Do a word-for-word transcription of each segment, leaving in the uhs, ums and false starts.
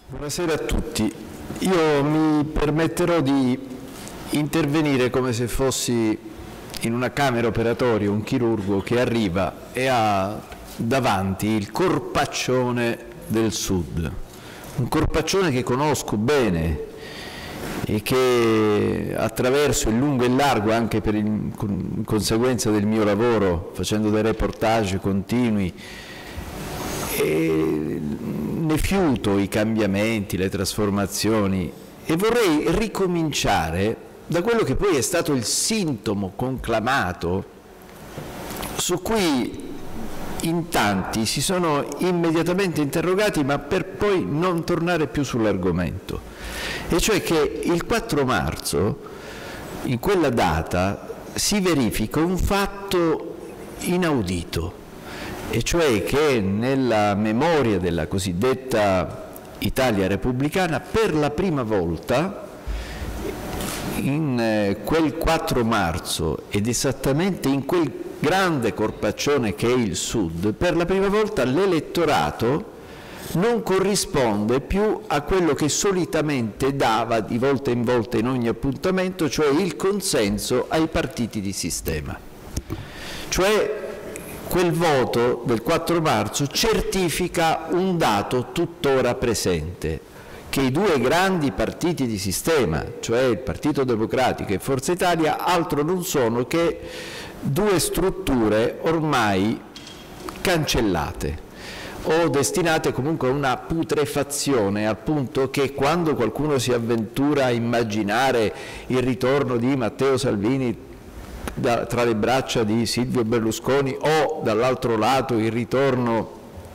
Buonasera a tutti. Io mi permetterò di intervenire come se fossi in una camera operatoria un chirurgo che arriva e ha davanti il corpaccione del Sud, un corpaccione che conosco bene e che attraverso il lungo e il largo, anche per il, in conseguenza del mio lavoro, facendo dei reportage continui, e ne fiuto i cambiamenti, le trasformazioni, e vorrei ricominciare da quello che poi è stato il sintomo conclamato su cui in tanti si sono immediatamente interrogati, ma per poi non tornare più sull'argomento, e cioè che il quattro marzo, in quella data, si verifica un fatto inaudito, e cioè che nella memoria della cosiddetta Italia repubblicana, per la prima volta, in quel quattro marzo ed esattamente in quel grande corpaccione che è il Sud, per la prima volta l'elettorato non corrisponde più a quello che solitamente dava di volta in volta in ogni appuntamento, cioè il consenso ai partiti di sistema. Cioè quel voto del quattro marzo certifica un dato tuttora presente, che i due grandi partiti di sistema, cioè il Partito Democratico e Forza Italia, altro non sono che due strutture ormai cancellate o destinate comunque a una putrefazione, al punto che quando qualcuno si avventura a immaginare il ritorno di Matteo Salvini da, tra le braccia di Silvio Berlusconi, o dall'altro lato il ritorno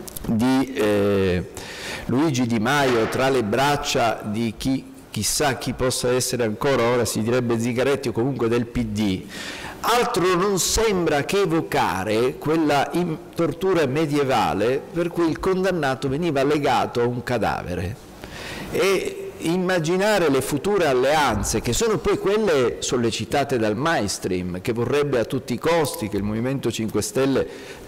di eh, Luigi Di Maio tra le braccia di chi, chissà chi possa essere ancora, ora si direbbe Zingaretti, o comunque del P D, altro non sembra che evocare quella tortura medievale per cui il condannato veniva legato a un cadavere, e immaginare le future alleanze, che sono poi quelle sollecitate dal mainstream, che vorrebbe a tutti i costi che il Movimento cinque Stelle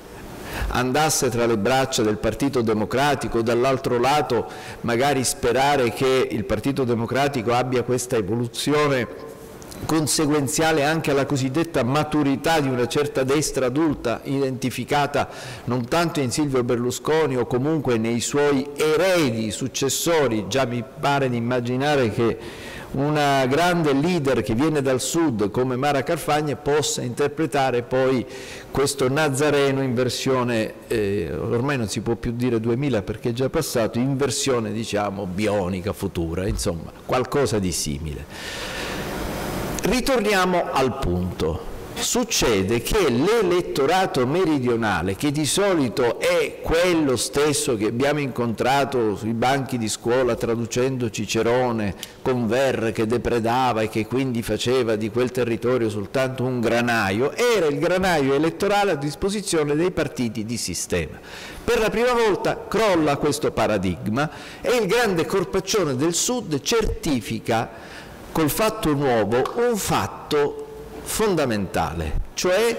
andasse tra le braccia del Partito Democratico, dall'altro lato magari sperare che il Partito Democratico abbia questa evoluzione conseguenziale anche alla cosiddetta maturità di una certa destra adulta, identificata non tanto in Silvio Berlusconi o comunque nei suoi eredi successori. Già mi pare di immaginare che una grande leader che viene dal Sud come Mara Carfagna possa interpretare poi questo Nazareno in versione, eh, ormai non si può più dire duemila perché è già passato, in versione diciamo bionica, futura, insomma qualcosa di simile. Ritorniamo al punto. Succede che l'elettorato meridionale, che di solito è quello stesso che abbiamo incontrato sui banchi di scuola traducendo Cicerone con Verre, che depredava e che quindi faceva di quel territorio soltanto un granaio, era il granaio elettorale a disposizione dei partiti di sistema. Per la prima volta crolla questo paradigma e il grande corpaccione del Sud certifica col fatto nuovo un fatto fondamentale, cioè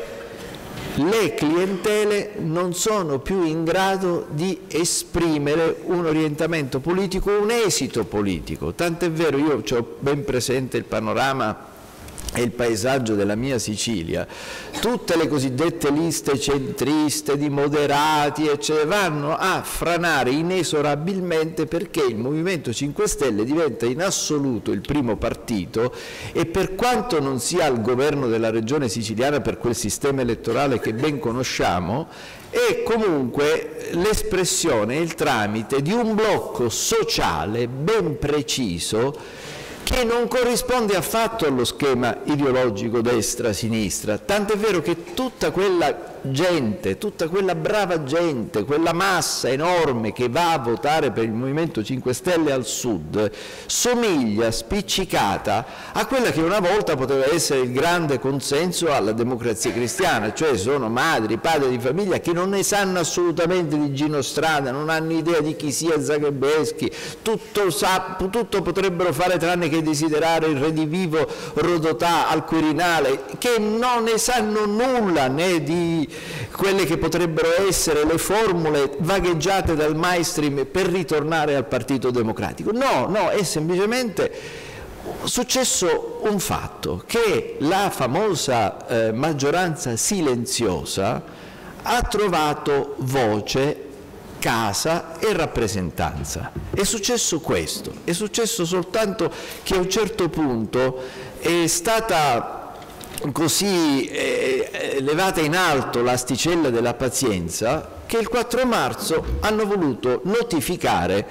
le clientele non sono più in grado di esprimere un orientamento politico, un esito politico. Tant'è vero, io ho ben presente il panorama e il paesaggio della mia Sicilia, tutte le cosiddette liste centriste di moderati eccetera, vanno a franare inesorabilmente perché il Movimento cinque Stelle diventa in assoluto il primo partito, e per quanto non sia al governo della regione siciliana per quel sistema elettorale che ben conosciamo, è comunque l'espressione, il tramite di un blocco sociale ben preciso che non corrisponde affatto allo schema ideologico destra-sinistra, tant'è vero che tutta quella gente, tutta quella brava gente, quella massa enorme che va a votare per il Movimento cinque Stelle al Sud, somiglia spiccicata a quella che una volta poteva essere il grande consenso alla Democrazia Cristiana, cioè sono madri, padri di famiglia che non ne sanno assolutamente di Gino Strada, non hanno idea di chi sia Zagrebeschi, tutto, tutto potrebbero fare tranne che che desiderare il redivivo Rodotà al Quirinale, che non ne sanno nulla né di quelle che potrebbero essere le formule vagheggiate dal mainstream per ritornare al Partito Democratico. No, no, è semplicemente successo un fatto, che la famosa eh, maggioranza silenziosa ha trovato voce, casa e rappresentanza. È successo questo, è successo soltanto che a un certo punto è stata così eh, levata in alto l'asticella della pazienza che il quattro marzo hanno voluto notificare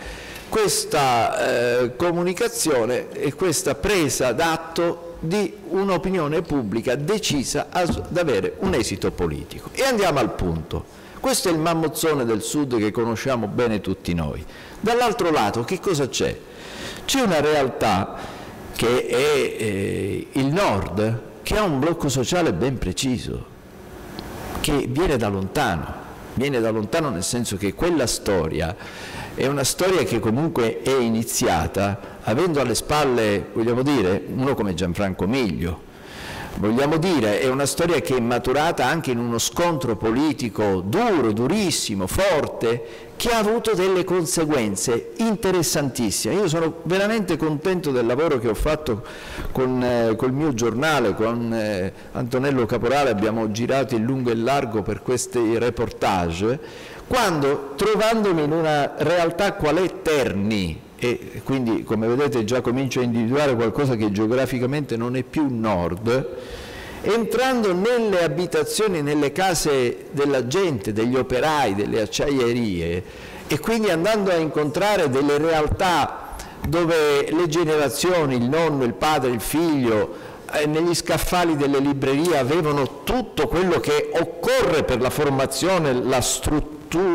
questa eh, comunicazione e questa presa d'atto di un'opinione pubblica decisa ad avere un esito politico. E andiamo al punto. Questo è il mammozzone del Sud che conosciamo bene tutti noi. Dall'altro lato che cosa c'è? C'è una realtà che è eh, il Nord, che ha un blocco sociale ben preciso, che viene da lontano, viene da lontano nel senso che quella storia è una storia che comunque è iniziata avendo alle spalle, vogliamo dire, uno come Gianfranco Miglio. Vogliamo dire, è una storia che è maturata anche in uno scontro politico duro, durissimo, forte, che ha avuto delle conseguenze interessantissime. Io sono veramente contento del lavoro che ho fatto con eh, col mio giornale, con eh, Antonello Caporale, abbiamo girato in lungo e largo per questi reportage, quando trovandomi in una realtà qual è Terni, e quindi come vedete già comincio a individuare qualcosa che geograficamente non è più nord, entrando nelle abitazioni, nelle case della gente, degli operai, delle acciaierie, e quindi andando a incontrare delle realtà dove le generazioni, il nonno, il padre, il figlio, eh, negli scaffali delle librerie avevano tutto quello che occorre per la formazione, la struttura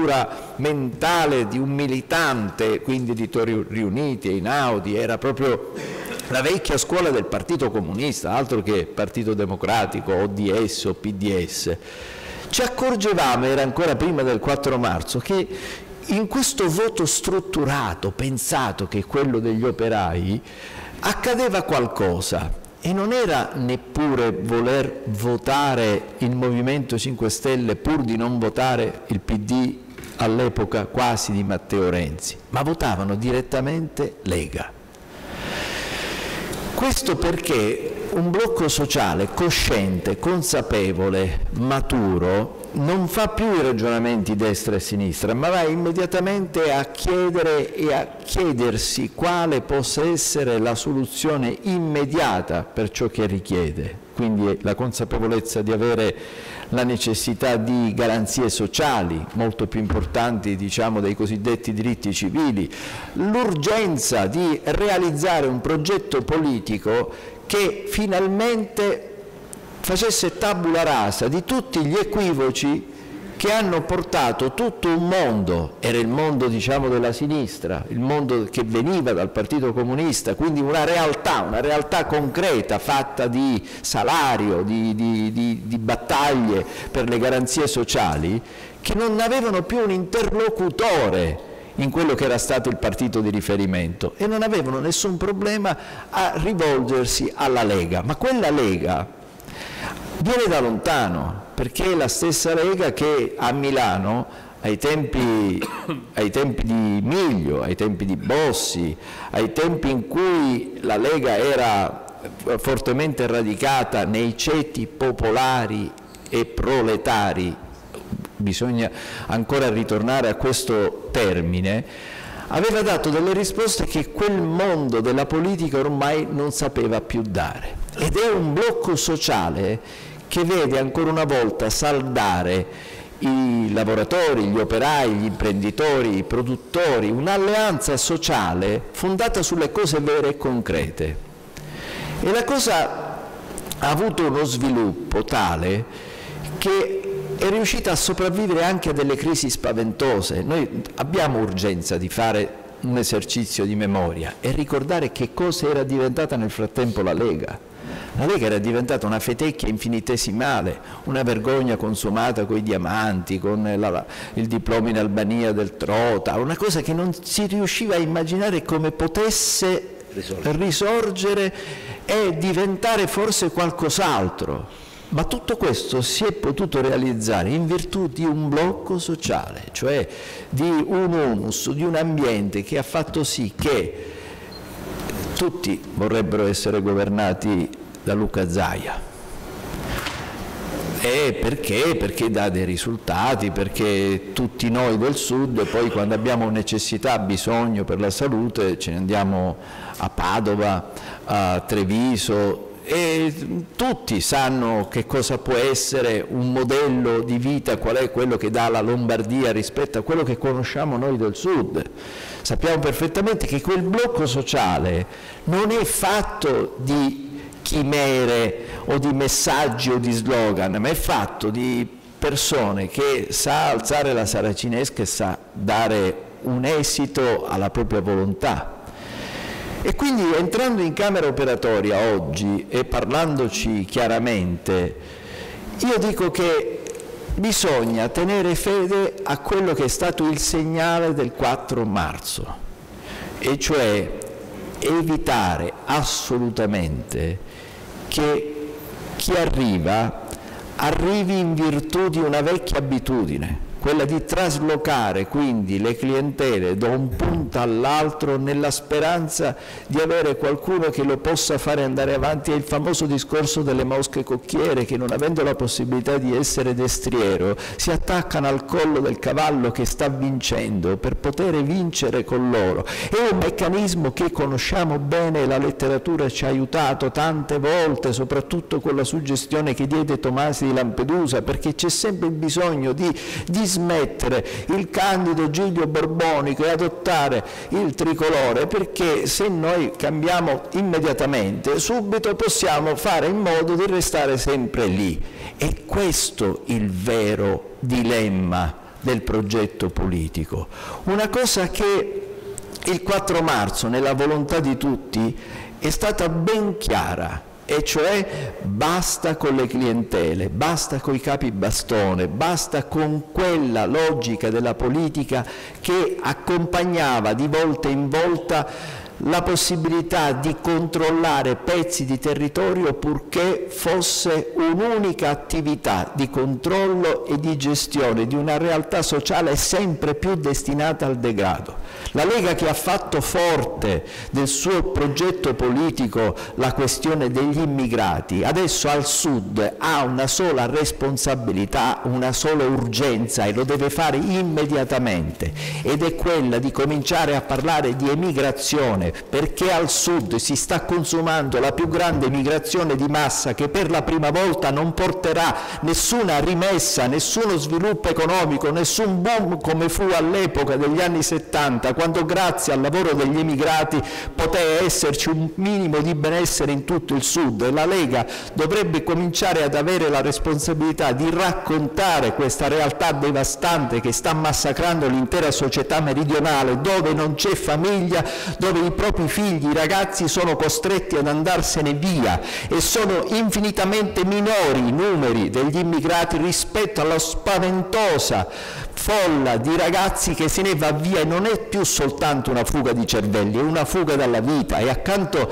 mentale di un militante, quindi di Tori Riuniti, Einaudi, era proprio la vecchia scuola del Partito Comunista, altro che Partito Democratico, O D S o P D S. Ci accorgevamo, era ancora prima del quattro marzo, che in questo voto strutturato, pensato che è quello degli operai, accadeva qualcosa. E non era neppure voler votare il Movimento cinque Stelle pur di non votare il P D all'epoca quasi di Matteo Renzi, ma votavano direttamente Lega. Questo perché un blocco sociale cosciente, consapevole, maturo, non fa più i ragionamenti destra e sinistra, ma va immediatamente a chiedere e a chiedersi quale possa essere la soluzione immediata per ciò che richiede. Quindi la consapevolezza di avere la necessità di garanzie sociali, molto più importanti, diciamo, dei cosiddetti diritti civili, l'urgenza di realizzare un progetto politico che finalmente facesse tabula rasa di tutti gli equivoci che hanno portato tutto un mondo, era il mondo, diciamo, della sinistra, il mondo che veniva dal Partito Comunista, quindi una realtà, una realtà concreta fatta di salario, di, di, di, di battaglie per le garanzie sociali, che non avevano più un interlocutore in quello che era stato il partito di riferimento e non avevano nessun problema a rivolgersi alla Lega, ma quella Lega viene da lontano, perché è la stessa Lega che a Milano, ai tempi, ai tempi di Miglio, ai tempi di Bossi, ai tempi in cui la Lega era fortemente radicata nei ceti popolari e proletari, bisogna ancora ritornare a questo termine, aveva dato delle risposte che quel mondo della politica ormai non sapeva più dare. Ed è un blocco sociale che vede ancora una volta saldare i lavoratori, gli operai, gli imprenditori, i produttori, un'alleanza sociale fondata sulle cose vere e concrete. E la cosa ha avuto uno sviluppo tale che è riuscita a sopravvivere anche a delle crisi spaventose. Noi abbiamo urgenza di fare un esercizio di memoria e ricordare che cosa era diventata nel frattempo la Lega. La Lega era diventata una fetecchia infinitesimale, una vergogna consumata con i diamanti, con la, il diploma in Albania del Trota, una cosa che non si riusciva a immaginare come potesse risorgere, risorgere e diventare forse qualcos'altro. Ma tutto questo si è potuto realizzare in virtù di un blocco sociale, cioè di un humus, di un ambiente che ha fatto sì che tutti vorrebbero essere governati da Luca Zaia. E perché? Perché dà dei risultati, perché tutti noi del Sud poi quando abbiamo necessità, bisogno per la salute, ce ne andiamo a Padova, a Treviso, e tutti sanno che cosa può essere un modello di vita, qual è quello che dà la Lombardia rispetto a quello che conosciamo noi del Sud. Sappiamo perfettamente che quel blocco sociale non è fatto di chimere o di messaggi o di slogan, ma è fatto di persone che sa alzare la saracinesca e sa dare un esito alla propria volontà. E quindi entrando in camera operatoria oggi e parlandoci chiaramente, io dico che bisogna tenere fede a quello che è stato il segnale del quattro marzo, e cioè evitare assolutamente che chi arriva arrivi in virtù di una vecchia abitudine, quella di traslocare quindi le clientele da un punto all'altro nella speranza di avere qualcuno che lo possa fare andare avanti. È il famoso discorso delle mosche cocchiere che, non avendo la possibilità di essere destriero, si attaccano al collo del cavallo che sta vincendo per poter vincere con loro. È un meccanismo che conosciamo bene, la letteratura ci ha aiutato tante volte, soprattutto con la suggestione che diede Tomasi di Lampedusa, perché c'è sempre il bisogno di, di smettere il candido Giglio borbonico e adottare il tricolore, perché se noi cambiamo immediatamente, subito possiamo fare in modo di restare sempre lì. È questo il vero dilemma del progetto politico. Una cosa che il quattro marzo, nella volontà di tutti, è stata ben chiara, e cioè basta con le clientele, basta con i capi bastone, basta con quella logica della politica che accompagnava di volta in volta la possibilità di controllare pezzi di territorio purché fosse un'unica attività di controllo e di gestione di una realtà sociale sempre più destinata al degrado. La Lega, che ha fatto forte del suo progetto politico la questione degli immigrati, adesso al Sud ha una sola responsabilità, una sola urgenza, e lo deve fare immediatamente, ed è quella di cominciare a parlare di emigrazione, perché al Sud si sta consumando la più grande migrazione di massa, che per la prima volta non porterà nessuna rimessa, nessuno sviluppo economico, nessun boom come fu all'epoca degli anni settanta, quando grazie al lavoro degli emigrati poteva esserci un minimo di benessere in tutto il Sud. La Lega dovrebbe cominciare ad avere la responsabilità di raccontare questa realtà devastante che sta massacrando l'intera società meridionale, dove non c'è famiglia, dove i propri figli, i ragazzi sono costretti ad andarsene via, e sono infinitamente minori i numeri degli immigrati rispetto alla spaventosa folla di ragazzi che se ne va via, e non è più soltanto una fuga di cervelli, è una fuga dalla vita. E accanto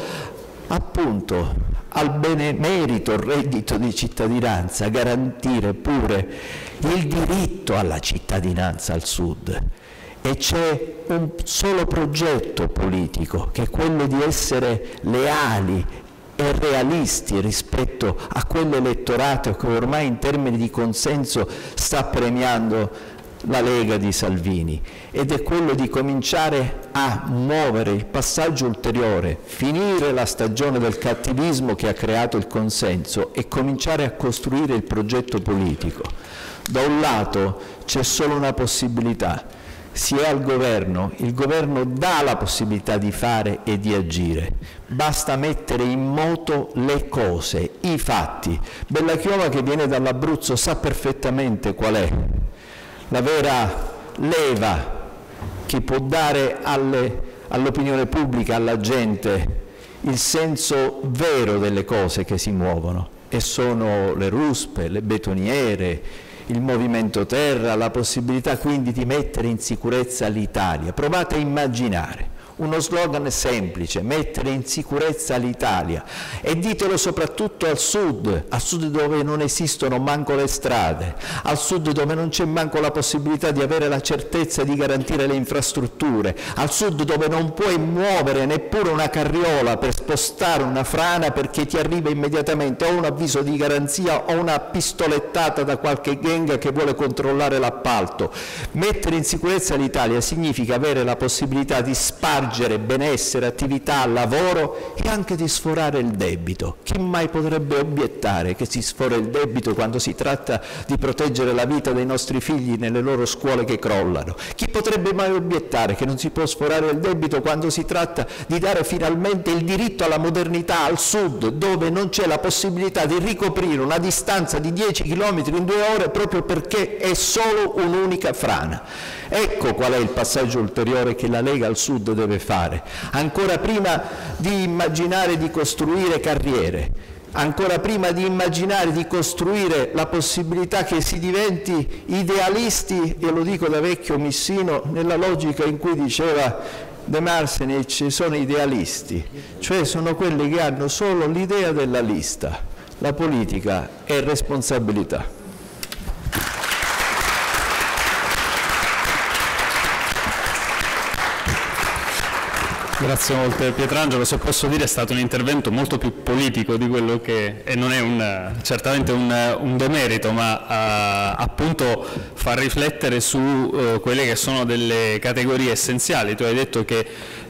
appunto al benemerito reddito di cittadinanza, garantire pure il diritto alla cittadinanza al Sud. E c'è un solo progetto politico, che è quello di essere leali e realisti rispetto a quell'elettorato che ormai in termini di consenso sta premiando la Lega di Salvini, ed è quello di cominciare a muovere il passaggio ulteriore, finire la stagione del cattivismo che ha creato il consenso e cominciare a costruire il progetto politico. Da un lato c'è solo una possibilità: si è al governo, il governo dà la possibilità di fare e di agire, basta mettere in moto le cose, i fatti. Bellachiova, che viene dall'Abruzzo, sa perfettamente qual è la vera leva che può dare all'opinione pubblica, alla gente, il senso vero delle cose che si muovono, e sono le ruspe, le betoniere, il movimento terra, la possibilità quindi di mettere in sicurezza l'Italia. Provate a immaginare uno slogan semplice: mettere in sicurezza l'Italia, e ditelo soprattutto al sud, al sud dove non esistono manco le strade, al sud dove non c'è manco la possibilità di avere la certezza di garantire le infrastrutture, al sud dove non puoi muovere neppure una carriola per spostare una frana perché ti arriva immediatamente o un avviso di garanzia o una pistolettata da qualche gang che vuole controllare l'appalto. Mettere in sicurezza l'Italia significa avere la possibilità di spargere benessere, attività, lavoro e anche di sforare il debito. Chi mai potrebbe obiettare che si sfora il debito quando si tratta di proteggere la vita dei nostri figli nelle loro scuole che crollano? Chi potrebbe mai obiettare che non si può sforare il debito quando si tratta di dare finalmente il diritto alla modernità al sud, dove non c'è la possibilità di ricoprire una distanza di dieci chilometri in due ore proprio perché è solo un'unica frana? Ecco qual è il passaggio ulteriore che la Lega al sud deve fare. Ancora prima di immaginare di costruire carriere, ancora prima di immaginare di costruire la possibilità che si diventi idealisti, e lo dico da vecchio missino, nella logica in cui diceva De Marsenich, sono idealisti, cioè sono quelli che hanno solo l'idea della lista. La politica è responsabilità. Grazie molte Pietrangelo, se posso dire è stato un intervento molto più politico di quello che, e non è un, certamente un, un demerito, ma uh, appunto fa riflettere su uh, quelle che sono delle categorie essenziali. Tu hai detto che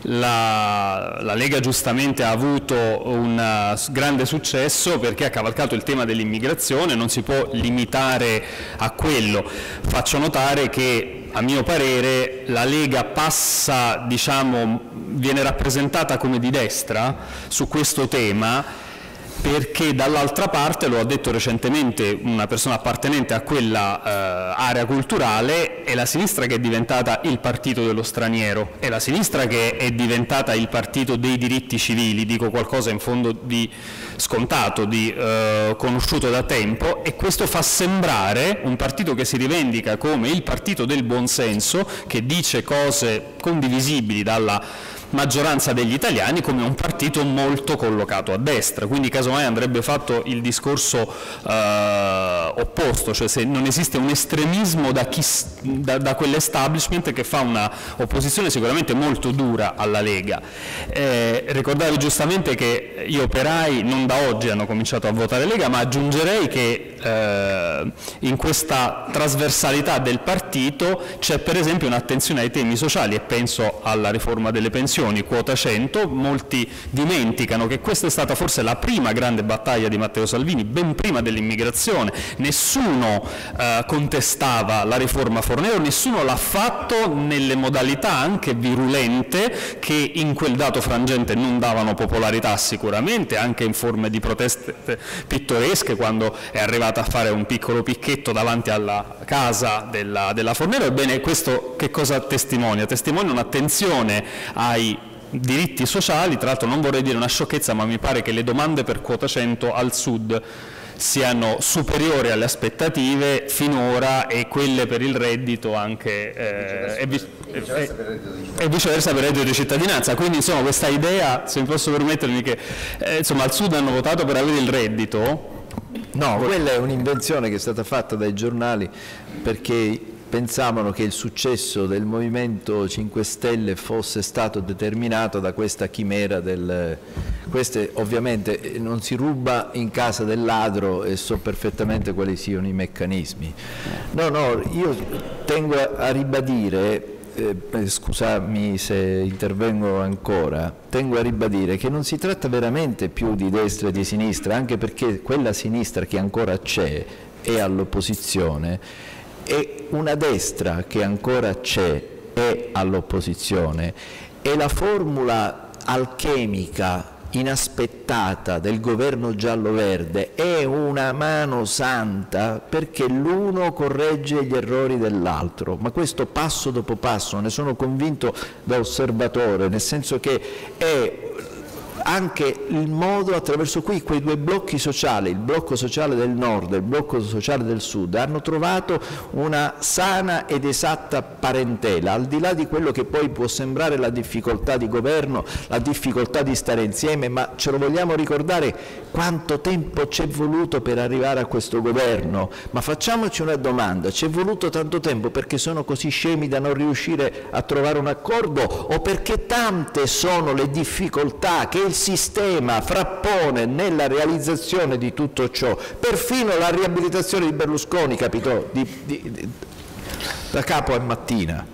la, la Lega giustamente ha avuto un uh, grande successo perché ha cavalcato il tema dell'immigrazione, non si può limitare a quello. Faccio notare che a mio parere la Lega passa, diciamo, viene rappresentata come di destra su questo tema perché dall'altra parte, lo ha detto recentemente una persona appartenente a quella eh, area culturale, è la sinistra che è diventata il partito dello straniero, è la sinistra che è diventata il partito dei diritti civili, dico qualcosa in fondo di scontato, di eh, conosciuto da tempo, e questo fa sembrare un partito che si rivendica come il partito del buonsenso, che dice cose condivisibili dalla maggioranza degli italiani, come un partito molto collocato a destra. Quindi casomai andrebbe fatto il discorso eh, opposto, cioè se non esiste un estremismo da, chi, da, da quell'establishment che fa una opposizione sicuramente molto dura alla Lega. Eh, ricordavi giustamente che gli operai non da oggi hanno cominciato a votare Lega, ma aggiungerei che eh, in questa trasversalità del partito c'è per esempio un'attenzione ai temi sociali, e penso alla riforma delle pensioni, quota cento. Molti dimenticano che questa è stata forse la prima grande battaglia di Matteo Salvini, ben prima dell'immigrazione. Nessuno eh, contestava la riforma Fornero, nessuno l'ha fatto nelle modalità anche virulente che in quel dato frangente non davano popolarità sicuramente, anche in forme di proteste pittoresche, quando è arrivata a fare un piccolo picchetto davanti alla casa della, della Fornero. Ebbene, questo che cosa testimonia? Testimonia un'attenzione ai diritti sociali. Tra l'altro non vorrei dire una sciocchezza, ma mi pare che le domande per quota cento al sud siano superiori alle aspettative finora, e quelle per il reddito anche eh, e, viceversa per reddito di e viceversa per reddito di cittadinanza. Quindi insomma questa idea, se mi posso permettermi, che eh, insomma al sud hanno votato per avere il reddito. No, quella è un'invenzione che è stata fatta dai giornali perché pensavano che il successo del Movimento cinque Stelle fosse stato determinato da questa chimera del... Queste ovviamente non si ruba in casa del ladro e so perfettamente quali siano i meccanismi. No, no, io tengo a ribadire, eh, scusami se intervengo ancora, tengo a ribadire che non si tratta veramente più di destra e di sinistra, anche perché quella sinistra che ancora c'è è all'opposizione, e una destra che ancora c'è è all'opposizione, e la formula alchemica inaspettata del governo giallo-verde è una mano santa, perché l'uno corregge gli errori dell'altro, ma questo passo dopo passo, ne sono convinto da osservatore, nel senso che è anche il modo attraverso cui quei due blocchi sociali, il blocco sociale del nord e il blocco sociale del sud, hanno trovato una sana ed esatta parentela, al di là di quello che poi può sembrare la difficoltà di governo, la difficoltà di stare insieme, ma ce lo vogliamo ricordare quanto tempo c'è voluto per arrivare a questo governo? Ma facciamoci una domanda, c'è voluto tanto tempo perché sono così scemi da non riuscire a trovare un accordo, o perché tante sono le difficoltà che il sistema frappone nella realizzazione di tutto ciò? Perfino la riabilitazione di Berlusconi capitò di, di, di, da capo a mattina.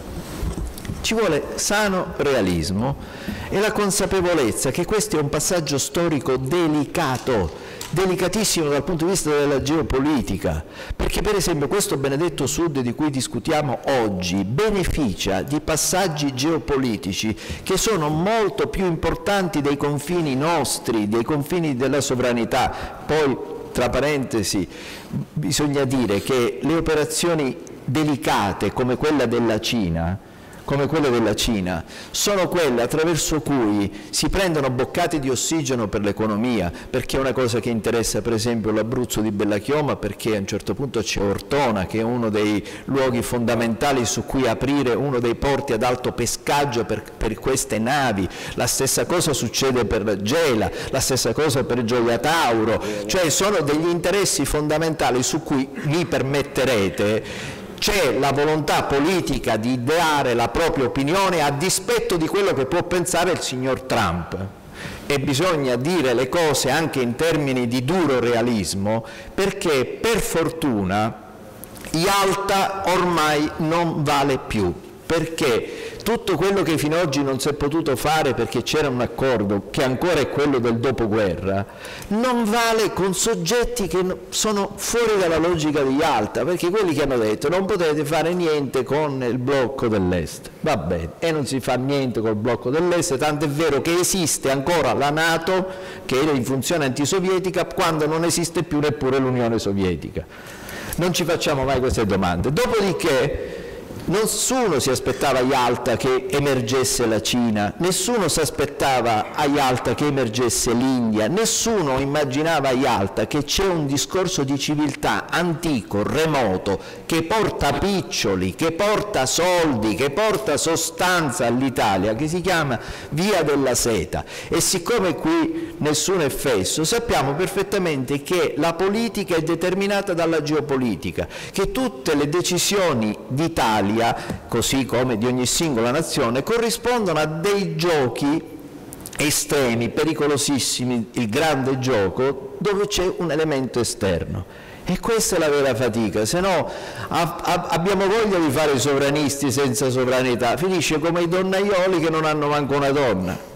Ci vuole sano realismo e la consapevolezza che questo è un passaggio storico delicato, delicatissimo dal punto di vista della geopolitica, perché per esempio questo benedetto Sud di cui discutiamo oggi beneficia di passaggi geopolitici che sono molto più importanti dei confini nostri, dei confini della sovranità. Poi, tra parentesi, bisogna dire che le operazioni delicate come quella della Cina come quelle della Cina, sono quelle attraverso cui si prendono boccate di ossigeno per l'economia, perché è una cosa che interessa per esempio l'Abruzzo di Bellachioma, perché a un certo punto c'è Ortona, che è uno dei luoghi fondamentali su cui aprire uno dei porti ad alto pescaggio per, per queste navi, la stessa cosa succede per Gela, la stessa cosa per Gioia Tauro, cioè sono degli interessi fondamentali su cui, mi permetterete, c'è la volontà politica di dare la propria opinione a dispetto di quello che può pensare il signor Trump, e bisogna dire le cose anche in termini di duro realismo, perché per fortuna Yalta ormai non vale più, perché tutto quello che fino ad oggi non si è potuto fare perché c'era un accordo, che ancora è quello del dopoguerra, non vale con soggetti che sono fuori dalla logica di Yalta, perché quelli che hanno detto non potete fare niente con il blocco dell'Est, va bene, e non si fa niente col blocco dell'Est, tanto è vero che esiste ancora la NATO, che era in funzione antisovietica, quando non esiste più neppure l'Unione Sovietica. Non ci facciamo mai queste domande. Dopodiché nessuno si aspettava a Yalta che emergesse la Cina, nessuno si aspettava a Yalta che emergesse l'India, nessuno immaginava a Yalta che c'è un discorso di civiltà antico, remoto, che porta piccioli, che porta soldi, che porta sostanza all'Italia, che si chiama Via della Seta. E siccome qui nessuno è fesso, sappiamo perfettamente che la politica è determinata dalla geopolitica, che tutte le decisioni d'Italia, così come di ogni singola nazione, corrispondono a dei giochi estremi, pericolosissimi, il grande gioco, dove c'è un elemento esterno. E questa è la vera fatica, se no abbiamo voglia di fare i sovranisti senza sovranità, finisce come i donnaioli che non hanno manco una donna.